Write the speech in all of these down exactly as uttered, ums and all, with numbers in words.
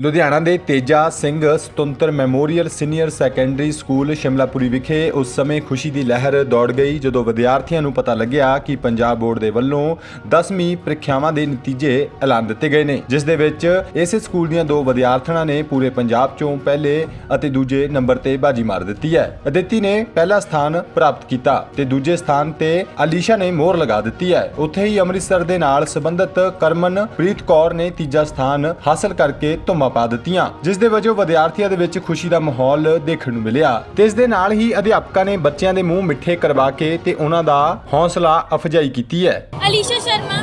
ਲੁਧਿਆਣਾ ਦੇ Teja Singh Sutantar memorial senior secondary school Shimlapuri ਵਿਖੇ ਉਸ ਸਮੇਂ ਖੁਸ਼ੀ ਦੀ ਲਹਿਰ ਦੌੜ ਗਈ ਜਦੋਂ ਵਿਦਿਆਰਥੀਆਂ ਨੂੰ ਪਤਾ ਲੱਗਿਆ ਕਿ ਪੰਜਾਬ ਬੋਰਡ ਦੇ ਵੱਲੋਂ ਦਸਵੀਂ ਪ੍ਰੀਖਿਆਵਾਂ ਦੇ ਨਤੀਜੇ ਐਲਾਨ ਦਿੱਤੇ ਗਏ ਨੇ, ਜਿਸ ਦੇ ਵਿੱਚ ਇਸੇ ਸਕੂਲ ਦੀਆਂ ਦੋ ਵਿਦਿਆਰਥਣਾਂ ਨੇ ਪੂਰੇ ਪੰਜਾਬ ਚੋਂ ਪਹਿਲੇ ਅਤੇ ਦੂਜੇ ਨੰਬਰ ਤੇ ਬਾਜੀ ਮਾਰ ਦਿੱਤੀ ਹੈ। ਅਦਿਤੀ ਨੇ ਪਹਿਲਾ ਸਥਾਨ ਪ੍ਰਾਪਤ ਕੀਤਾ ਤੇ ਦੂਜੇ ਸਥਾਨ ਤੇ ਅਲੀਸ਼ਾ ਨੇ ਮੋਹਰ ਲਗਾ ਦਿੱਤੀ ਹੈ। ਉੱਥੇ ਹੀ ਅੰਮ੍ਰਿਤਸਰ ਦੇ ਨਾਲ ਸੰਬੰਧਿਤ ਕਰਮਨਪ੍ਰੀਤ ਕੌਰ ਨੇ ਤੀਜਾ ਸਥਾਨ ਹਾਸਲ ਕਰਕੇ ਧੁੰਮਾਂ ਪਾ ਦਿੱਤੀਆਂ, ਜਿਸ ਦੇ ਵਜੋਂ ਵਿਦਿਆਰਥੀਆਂ ਦੇ ਵਿੱਚ ਖੁਸ਼ੀ ਦਾ ਮਾਹੌਲ ਦੇਖਣ ਨੂੰ ਮਿਲਿਆ ਤੇ ਇਸ ਦੇ ਨਾਲ ਹੀ ਅਧਿਆਪਕਾਂ ਨੇ ਬੱਚਿਆਂ ਦੇ ਮੂੰਹ ਮਿੱਠੇ ਕਰਵਾ ਕੇ ਤੇ ਉਹਨਾਂ ਦਾ ਹੌਸਲਾ ਅਫਜ਼ਾਈ ਕੀਤੀ ਹੈ। अलीशा शर्मा,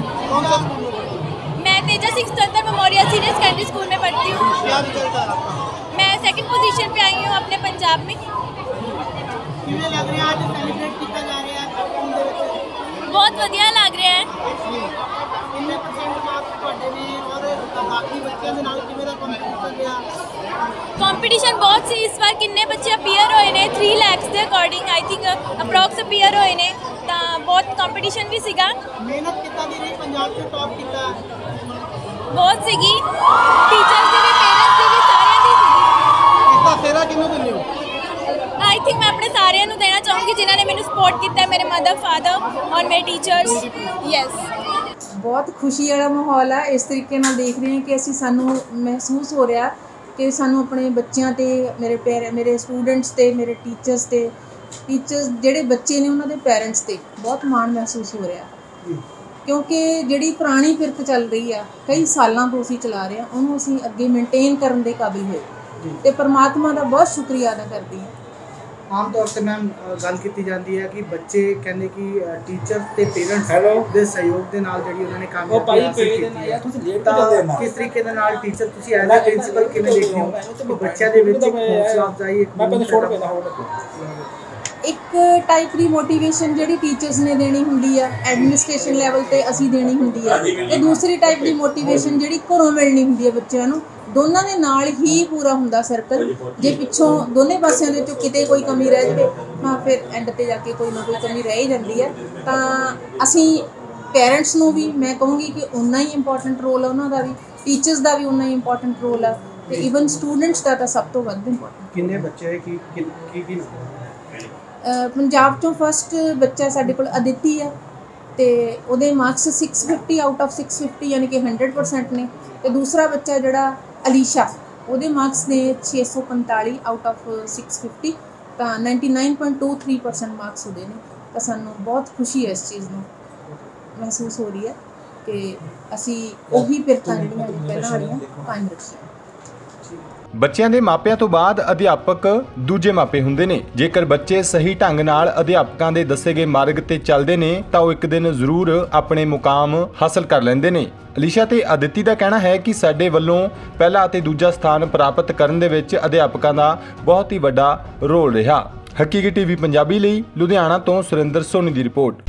मैं Teja Singh Sutantar memorial senior secondary school में पढ़ती हूँ। क्या रिजल्ट आ रहा है? मैं सेकंड पोजीशन पे आई हूँ अपने पंजाब में। किਵੇਂ ਲੱਗ ਰਿਹਾ ਅੱਜ ਸੈਲੀਬ੍ਰੇਟ ਕੀਤਾ ਜਾ ਰਿਹਾ ਹੈ ਸਕੂਲ ਦੇ ਵਿੱਚ? बहुत वधिया लग रहा है। ਕਿੰਨੇ ਪਰਸੈਂਟ ਮਾਰਕਸ ਤੁਹਾਡੇ ਨੇ ਔਰ ਬਾਕੀ ਬੱਚਿਆਂ ਦੇ ਨਾਲ ਕਿਵੇਂ ਦਾ ਕੰਪੀਟੀਸ਼ਨ ਰਿਹਾ? कंपटीशन बहुत सी इस बार किन्ने बच्चे अपीयर होए ने थ्री लैक्स के according I think approx appear होए ने ਤਾਂ ਬਹੁਤ ਕੰਪੀਟੀਸ਼ਨ ਵੀ ਸੀਗਾ। ਮਿਹਨਤ ਕਿੱਦਾਂ ਦੀ ਰਹੀ? ਪੰਜਾਬ ਤੋਂ ਟੌਪ ਕੀਤਾ ਬਹੁਤ ਸੀਗੀ, ਟੀਚਰਸ ਦੀ ਵੀ ਪੇਰੈਂਟਸ ਦੀ ਵੀ ਸਾਰਿਆਂ ਦੀ ਸੀਗੀ। ਇਸ ਦਾ ਸਿਹਰਾ ਕਿਹਨੂੰ ਦਿੰਦੇ ਹੋ? ਆਈ ਥਿੰਕ ਮੈਂ ਆਪਣੇ ਸਾਰਿਆਂ ਨੂੰ ਦੇਣਾ ਚਾਹੂੰਗੀ ਜਿਨ੍ਹਾਂ ਨੇ ਮੈਨੂੰ ਸਪੋਰਟ ਕੀਤਾ, ਮੇਰੇ ਮਦਰ ਫਾਦਰ ਔਰ ਮੇਰੇ ਟੀਚਰਸ। ਯੈਸ, ਬਹੁਤ ਖੁਸ਼ੀ ਵਾਲਾ ਮਾਹੌਲ ਆ। ਇਸ ਤਰੀਕੇ ਨਾਲ ਦੇਖ ਰਹੇ ਹਾਂ ਕਿ ਅਸੀਂ ਸਾਨੂੰ ਮਹਿਸੂਸ ਹੋ ਰਿਹਾ ਕਿ ਸਾਨੂੰ ਆਪਣੇ ਬੱਚਿਆਂ ਤੇ ਮੇਰੇ ਪੇਰ ਮੇਰੇ ਸਟੂਡੈਂਟਸ ਤੇ ਮੇਰੇ ਟੀਚਰਸ ਤੇ ਟੀਚਰਸ ਜਿਹੜੇ ਬੱਚੇ ਨੇ ਉਹਨਾਂ ਦੇ ਪੇਰੈਂਟਸ ਤੇ ਬਹੁਤ ਮਾਣ ਮਹਿਸੂਸ ਹੋ ਰਿਹਾ, ਕਿਉਂਕਿ ਜਿਹੜੀ ਪੁਰਾਣੀ ਫਿਰਕ ਚੱਲ ਰਹੀ ਆ ਕਈ ਸਾਲਾਂ ਤੋਂ ਅਸੀਂ ਚਲਾ ਰਹੇ ਹਾਂ ਉਹਨੂੰ ਅਸੀਂ ਅੱਗੇ ਮੇਨਟੇਨ ਕਰਨ ਦੇ ਕਾਬਿਲ ਹੋਏ ਤੇ ਪਰਮਾਤਮਾ ਦਾ ਬਹੁਤ ਸ਼ੁਕਰੀਆ ਅਦਾ ਕਰਦੀ ਹਾਂ। ਆਮ ਤੌਰ ਤੇ ਮੈਮ ਗੱਲ ਕੀਤੀ ਜਾਂਦੀ ਹੈ ਕਿ ਬੱਚੇ ਕਹਿੰਦੇ ਕਿ ਟੀਚਰ ਤੇ ਪੇਰੈਂਟਸ ਦੇ ਸਹਿਯੋਗ ਦੇ ਨਾਲ ਜਿਹੜੀ ਉਹਨਾਂ ਨੇ ਕਾਮਯਾਬੀ ਹਾਸਲ ਕੀਤੀ ਹੈ। ਤੁਸੀਂ ਲੇਟ ਤਾਂ ਕਿਸ ਤਰੀਕੇ ਦੇ ਨਾਲ ਟੀਚਰ ਤੁਸੀਂ ਐਜ਼ ਅ ਪ੍ਰਿੰਸੀਪਲ ਕਿਵੇਂ ਦੇਖਦੇ ਹੋ ਕਿ ਬੱਚਿਆਂ ਦੇ ਵਿੱਚ ਇੱਕ ਹੌਸਲਾ ਅਫਜ਼ਾਈ ਇੱਕ ਮੈਂ ਛੋੜ ਪੈਦਾ ਹੋਣਾ ਇੱਕ ਟਾਈਪ ਦੀ ਮੋਟੀਵੇਸ਼ਨ ਜਿਹੜੀ ਟੀਚਰਸ ਨੇ ਦੇਣੀ ਹੁੰਦੀ ਆ ਐਡਮਿਨਿਸਟ੍ਰੇਸ਼ਨ ਲੈਵਲ ਤੇ ਅਸੀਂ ਦੇਣੀ ਹੁੰਦੀ ਆ ਤੇ ਦੂਸਰੀ ਟਾਈਪ ਦੀ ਮੋਟੀਵੇਸ਼ਨ ਜਿਹੜੀ ਘਰੋਂ ਮਿਲਣੀ ਹੁੰਦੀ ਹੈ ਬੱਚਿਆਂ ਨੂੰ। ਦੋਨਾਂ ਦੇ ਨਾਲ ਹੀ ਪੂਰਾ ਹੁੰਦਾ ਸਰਕਲ। ਜੇ ਪਿੱਛੋਂ ਦੋਨੇ ਪਾਸਿਆਂ ਦੇ ਵਿੱਚੋਂ ਕਿਤੇ ਕੋਈ ਕਮੀ ਰਹਿ ਜਾਵੇ ਤਾਂ ਫਿਰ ਐਂਡ ਤੇ ਜਾ ਕੇ ਕੋਈ ਨਾ ਕੋਈ ਕਮੀ ਰਹਿ ਹੀ ਜਾਂਦੀ ਹੈ। ਤਾਂ ਅਸੀਂ ਪੇਰੈਂਟਸ ਨੂੰ ਵੀ ਮੈਂ ਕਹੂੰਗੀ ਕਿ ਉਨਾ ਹੀ ਇੰਪੋਰਟੈਂਟ ਰੋਲ ਆ ਉਹਨਾਂ ਦਾ ਵੀ, ਟੀਚਰਸ ਦਾ ਵੀ ਉਨਾ ਹੀ ਇੰਪੋਰਟੈਂਟ ਰੋਲ ਆ ਤੇ ਈਵਨ ਸਟੂਡੈਂਟਸ ਦਾ ਤਾਂ ਸਭ ਤੋਂ ਵੱਧ ਇੰਪੋਰਟੈਂਟ। ਕਿੰਨੇ ਬੱਚੇ ਕੀ ਕੀ ਕੀ ਪੰਜਾਬ ਚੋਂ ਫਸਟ ਬੱਚਾ ਸਾਡੇ ਕੋਲ ਅਦਿਤੀ ਆ ਤੇ ਉਹਦੇ ਮਾਰਕਸ ਛੇ ਸੌ ਪਚਾਸ ਆਊਟ ਆਫ ਛੇ ਸੌ ਪਚਾਸ ਯਾਨੀ ਕਿ ਹੰਡਰਡ ਪਰਸੈਂਟ ਨੇ ਤੇ ਦੂਸਰਾ ਬੱਚਾ ਜਿਹੜਾ ਅਲੀਸ਼ਾ ਉਹਦੇ ਮਾਰਕਸ ਨੇ ਛੇ ਸੌ ਪੰਤਾਲੀ ਆਊਟ ਆਫ ਛੇ ਸੌ ਪਚਾਸ ਤਾਂ ਨਿਨਆਨਵੇਂ ਪੁਆਇੰਟ ਦੋ ਤਿੰਨ ਪਰਸੈਂਟ ਮਾਰਕਸ ਉਹਦੇ ਨੇ। ਤਾਂ ਸਾਨੂੰ ਬਹੁਤ ਖੁਸ਼ੀ ਹੈ ਇਸ ਚੀਜ਼ ਨੂੰ ਮਹਿਸੂਸ ਹੋ ਰਹੀ ਹੈ ਕਿ ਅਸੀਂ ਉਹੀ ਫਿਰਤਾਂ ਜਿਹੜੀਆਂ ਪਹਿਲਾਂ ਵਾਲੀਆਂ ਕਾਇਮ ਰੱਖੀਆਂ। ਬੱਚਿਆਂ ਦੇ ਮਾਪਿਆਂ ਤੋਂ ਬਾਅਦ ਅਧਿਆਪਕ ਦੂਜੇ ਮਾਪੇ ਹੁੰਦੇ ਨੇ। ਜੇਕਰ ਬੱਚੇ ਸਹੀ ਢੰਗ ਨਾਲ ਅਧਿਆਪਕਾਂ ਦੇ ਦੱਸੇ ਗਏ ਮਾਰਗ ਤੇ ਚੱਲਦੇ ਨੇ ਤਾਂ ਉਹ ਇੱਕ ਦਿਨ ਜ਼ਰੂਰ ਆਪਣੇ ਮੁਕਾਮ ਹਾਸਲ ਕਰ ਲੈਂਦੇ ਨੇ। ਅਲੀਸ਼ਾ ਤੇ ਅਦਿਤੀ ਦਾ ਕਹਿਣਾ ਹੈ ਕਿ ਸਾਡੇ ਵੱਲੋਂ ਪਹਿਲਾ ਅਤੇ ਦੂਜਾ ਸਥਾਨ ਪ੍ਰਾਪਤ ਕਰਨ ਦੇ ਵਿੱਚ ਅਧਿਆਪਕਾਂ ਦਾ ਬਹੁਤ ਹੀ ਵੱਡਾ ਰੋਲ ਰਿਹਾ। ਹਕੀਕੀ ਟੀਵੀ ਪੰਜਾਬੀ ਲਈ ਲੁਧਿਆਣਾ ਤੋਂ ਸੁਰਿੰਦਰ ਸੋਨੀ ਦੀ ਰਿਪੋਰਟ।